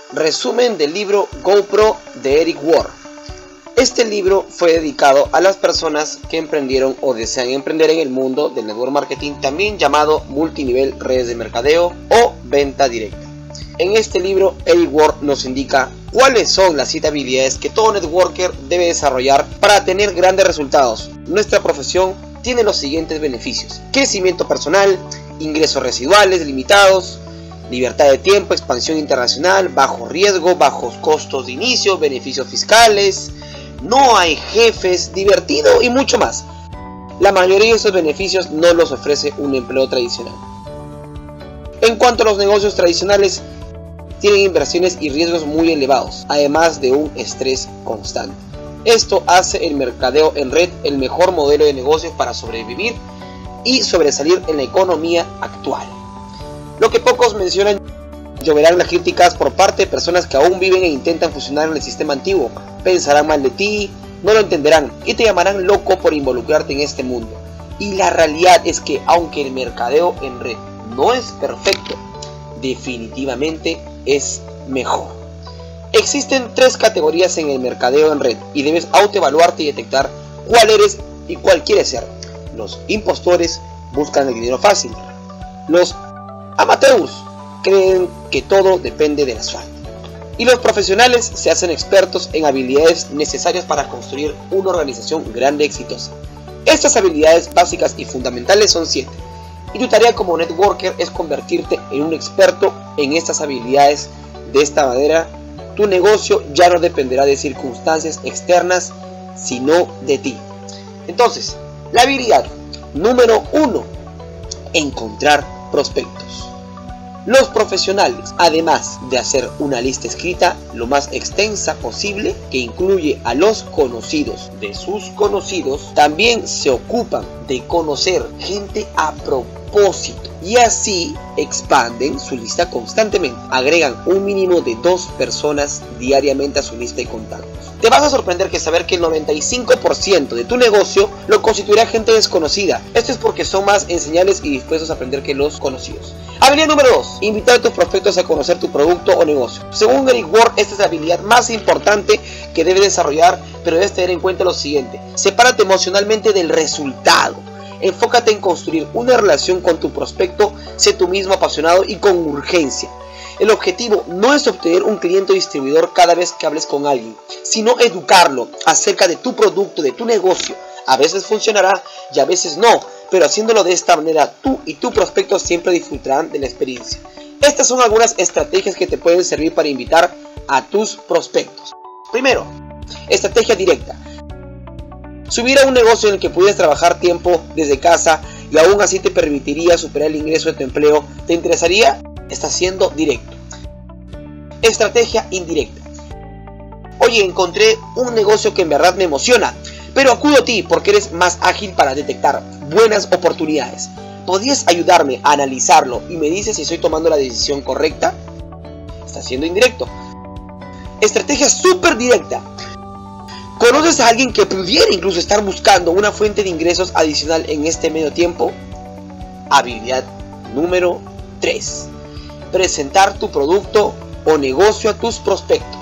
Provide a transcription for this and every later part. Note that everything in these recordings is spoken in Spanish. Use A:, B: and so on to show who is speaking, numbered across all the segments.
A: Resumen del libro GoPro de Eric Worre. Este libro fue dedicado a las personas que emprendieron o desean emprender en el mundo del network marketing, también llamado multinivel, redes de mercadeo o venta directa. En este libro, Eric Worre nos indica cuáles son las 7 habilidades que todo networker debe desarrollar para tener grandes resultados. Nuestra profesión tiene los siguientes beneficios: crecimiento personal, ingresos residuales limitados, libertad de tiempo, expansión internacional, bajo riesgo, bajos costos de inicio, beneficios fiscales, no hay jefes, divertido y mucho más. La mayoría de estos beneficios no los ofrece un empleo tradicional. En cuanto a los negocios tradicionales, tienen inversiones y riesgos muy elevados, además de un estrés constante. Esto hace el mercadeo en red el mejor modelo de negocio para sobrevivir y sobresalir en la economía actual. Lo que pocos mencionan: lloverán las críticas por parte de personas que aún viven e intentan funcionar en el sistema antiguo. Pensarán mal de ti, no lo entenderán y te llamarán loco por involucrarte en este mundo. Y la realidad es que aunque el mercadeo en red no es perfecto, definitivamente es mejor. Existen 3 categorías en el mercadeo en red y debes autoevaluarte y detectar cuál eres y cuál quieres ser. Los impostores buscan el dinero fácil. Los amateurs creen que todo depende de la suerte. Y los profesionales se hacen expertos en habilidades necesarias para construir una organización grande y exitosa. Estas habilidades básicas y fundamentales son 7. Y tu tarea como networker es convertirte en un experto en estas habilidades. De esta manera, tu negocio ya no dependerá de circunstancias externas, sino de ti. Entonces, la habilidad número 1: encontrar prospectos. Los profesionales, además de hacer una lista escrita lo más extensa posible, que incluye a los conocidos de sus conocidos, también se ocupan de conocer gente a propósito y así expanden su lista constantemente. Agregan un mínimo de 2 personas diariamente a su lista de contactos. Te vas a sorprender que saber que el 95% de tu negocio lo constituirá gente desconocida. Esto es porque son más enseñables y dispuestos a aprender que los conocidos. Habilidad número 2: invitar a tus prospectos a conocer tu producto o negocio. Según Eric Worre, esta es la habilidad más importante que debes desarrollar, pero debes tener en cuenta lo siguiente: sepárate emocionalmente del resultado. Enfócate en construir una relación con tu prospecto, sé tú mismo apasionado y con urgencia. El objetivo no es obtener un cliente o distribuidor cada vez que hables con alguien, sino educarlo acerca de tu producto, de tu negocio. A veces funcionará y a veces no, pero haciéndolo de esta manera, tú y tu prospecto siempre disfrutarán de la experiencia. Estas son algunas estrategias que te pueden servir para invitar a tus prospectos. Primero, estrategia directa. Subir a un negocio en el que pudieras trabajar tiempo desde casa y aún así te permitiría superar el ingreso de tu empleo, ¿te interesaría? Estás siendo directo. Estrategia indirecta. Oye, encontré un negocio que en verdad me emociona, pero acudo a ti porque eres más ágil para detectar buenas oportunidades. ¿Podrías ayudarme a analizarlo y me dices si estoy tomando la decisión correcta? Estás siendo indirecto. Estrategia súper directa. ¿Conoces a alguien que pudiera incluso estar buscando una fuente de ingresos adicional en este medio tiempo? Habilidad número 3. Presentar tu producto o negocio a tus prospectos.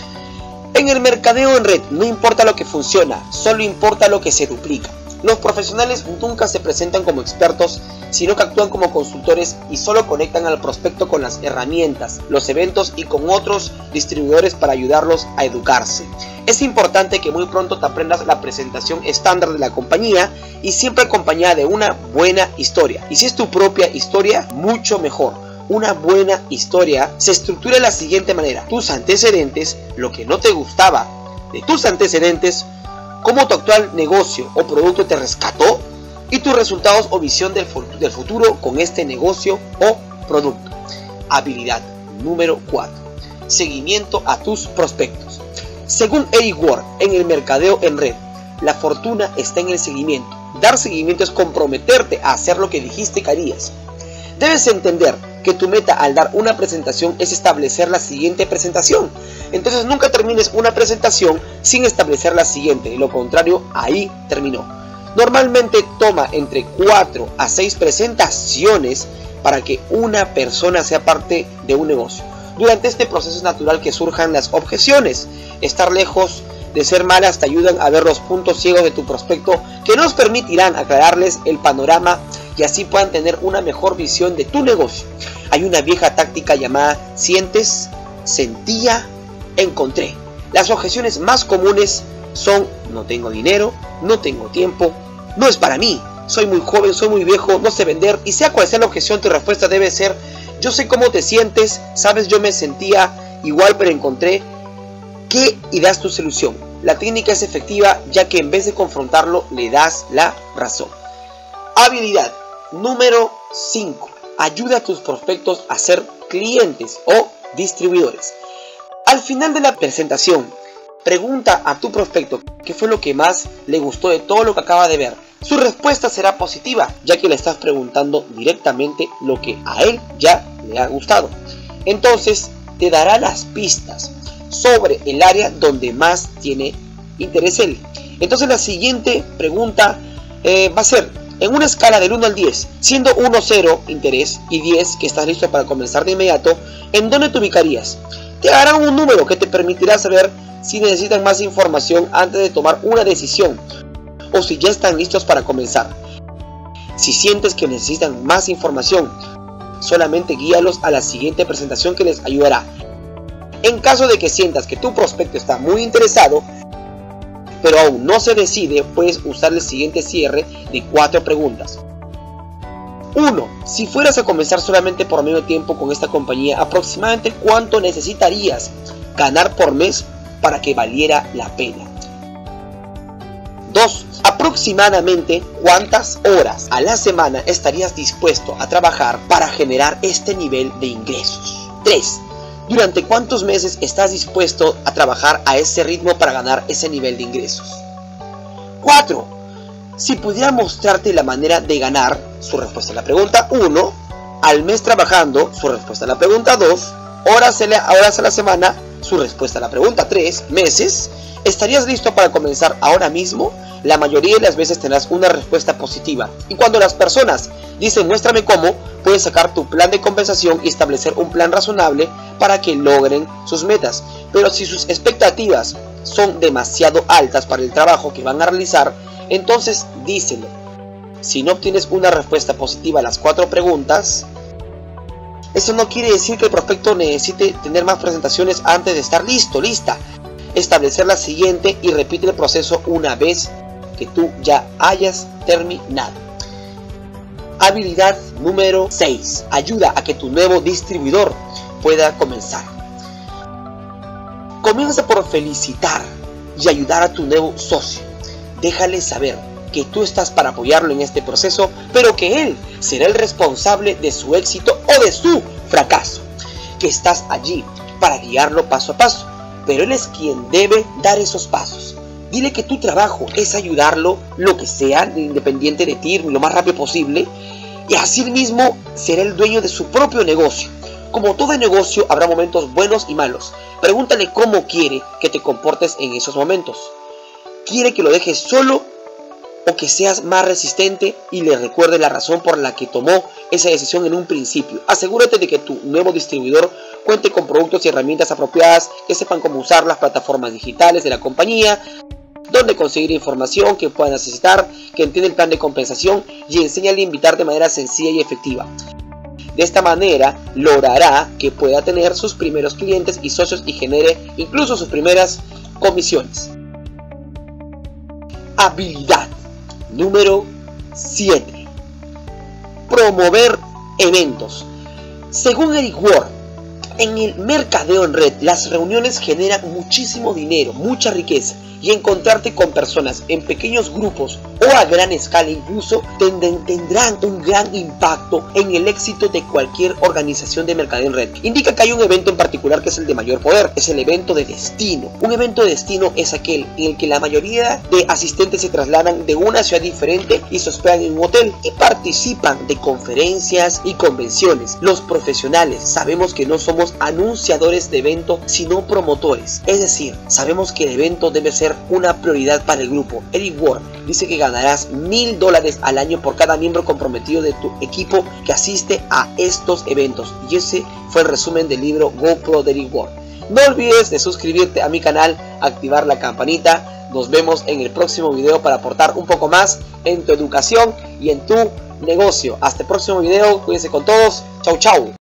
A: En el mercadeo en red no importa lo que funciona, solo importa lo que se duplica. Los profesionales nunca se presentan como expertos, sino que actúan como consultores y solo conectan al prospecto con las herramientas, los eventos y con otros distribuidores para ayudarlos a educarse. Es importante que muy pronto te aprendas la presentación estándar de la compañía y siempre acompañada de una buena historia. Y si es tu propia historia, mucho mejor. Una buena historia se estructura de la siguiente manera: tus antecedentes, lo que no te gustaba de tus antecedentes, cómo tu actual negocio o producto te rescató y tus resultados o visión del futuro con este negocio o producto. Habilidad número 4. Seguimiento a tus prospectos. Según Eric Worre, en el mercadeo en red, la fortuna está en el seguimiento. Dar seguimiento es comprometerte a hacer lo que dijiste que harías. Debes entender que tu meta al dar una presentación es establecer la siguiente presentación. Entonces nunca termines una presentación sin establecer la siguiente, de lo contrario ahí terminó. Normalmente toma entre 4 a 6 presentaciones para que una persona sea parte de un negocio. Durante este proceso es natural que surjan las objeciones. Estar lejos de ser malas te ayudan a ver los puntos ciegos de tu prospecto, que nos permitirán aclararles el panorama y así puedan tener una mejor visión de tu negocio. Hay una vieja táctica llamada sientes, sentía, encontré. Las objeciones más comunes son: no tengo dinero, no tengo tiempo, no es para mí, soy muy joven, soy muy viejo, no sé vender. Y sea cual sea la objeción, tu respuesta debe ser: yo sé cómo te sientes, sabes, yo me sentía igual pero encontré. ¿Qué? Y das tu solución. La técnica es efectiva ya que en vez de confrontarlo le das la razón. Habilidad número 5. Ayuda a tus prospectos a ser clientes o distribuidores. Al final de la presentación, pregunta a tu prospecto qué fue lo que más le gustó de todo lo que acaba de ver. Su respuesta será positiva, ya que le estás preguntando directamente lo que a él ya le ha gustado. Entonces te dará las pistas sobre el área donde más tiene interés él. Entonces la siguiente pregunta va a ser: en una escala del 1 al 10, siendo 1 0 interés y 10 que estás listo para comenzar de inmediato, ¿en dónde te ubicarías? Te darán un número que te permitirá saber si necesitan más información antes de tomar una decisión o si ya están listos para comenzar. Si sientes que necesitan más información, solamente guíalos a la siguiente presentación que les ayudará. En caso de que sientas que tu prospecto está muy interesado, pero aún no se decide, puedes usar el siguiente cierre de 4 preguntas. 1. Si fueras a comenzar solamente por medio tiempo con esta compañía, ¿aproximadamente cuánto necesitarías ganar por mes para que valiera la pena? 2. Aproximadamente cuántas horas a la semana estarías dispuesto a trabajar para generar este nivel de ingresos. 3. ¿Durante cuántos meses estás dispuesto a trabajar a ese ritmo para ganar ese nivel de ingresos? 4. Si pudiera mostrarte la manera de ganar, su respuesta a la pregunta 1, al mes trabajando, su respuesta a la pregunta 2, horas a la semana, su respuesta a la pregunta 3, meses, ¿estarías listo para comenzar ahora mismo? La mayoría de las veces tendrás una respuesta positiva. Y cuando las personas dicen muéstrame cómo, puedes sacar tu plan de compensación y establecer un plan razonable para que logren sus metas. Pero si sus expectativas son demasiado altas para el trabajo que van a realizar, entonces díselo. Si no obtienes una respuesta positiva a las 4 preguntas, eso no quiere decir que el prospecto necesite tener más presentaciones antes de estar listo, lista. Establecer la siguiente y repite el proceso una vez que tú ya hayas terminado. Habilidad número 6. Ayuda a que tu nuevo distribuidor pueda comenzar. Comienza por felicitar y ayudar a tu nuevo socio. Déjale saber que tú estás para apoyarlo en este proceso, pero que él será el responsable de su éxito o de su fracaso. Que estás allí para guiarlo paso a paso, pero él es quien debe dar esos pasos. Dile que tu trabajo es ayudarlo, lo que sea, independiente de ti, lo más rápido posible, y así mismo será el dueño de su propio negocio. Como todo negocio, habrá momentos buenos y malos. Pregúntale cómo quiere que te comportes en esos momentos. ¿Quiere que lo dejes solo o que seas más resistente y le recuerde la razón por la que tomó esa decisión en un principio? Asegúrate de que tu nuevo distribuidor cuente con productos y herramientas apropiadas, que sepan cómo usar las plataformas digitales de la compañía, dónde conseguir información que pueda necesitar, que entienda el plan de compensación y enséñale a invitar de manera sencilla y efectiva. De esta manera logrará que pueda tener sus primeros clientes y socios y genere incluso sus primeras comisiones. Habilidad número 7. Promover eventos. Según Eric Ward, en el mercadeo en red, las reuniones generan muchísimo dinero, mucha riqueza, y encontrarte con personas en pequeños grupos o a gran escala incluso tendrán un gran impacto en el éxito de cualquier organización de mercadeo en red. Indica que hay un evento en particular que es el de mayor poder, es el evento de destino. Un evento de destino es aquel en el que la mayoría de asistentes se trasladan de una ciudad diferente y se hospedan en un hotel y participan de conferencias y convenciones. Los profesionales sabemos que no somos anunciadores de evento sino promotores, es decir, sabemos que el evento debe ser una prioridad para el grupo. Eric Ward dice que ganarás $1000 al año por cada miembro comprometido de tu equipo que asiste a estos eventos. Y ese fue el resumen del libro GoPro de Eric Worre. No olvides de suscribirte a mi canal, activar la campanita. Nos vemos en el próximo video para aportar un poco más en tu educación y en tu negocio. Hasta el próximo video, cuídense con todos. Chau chau.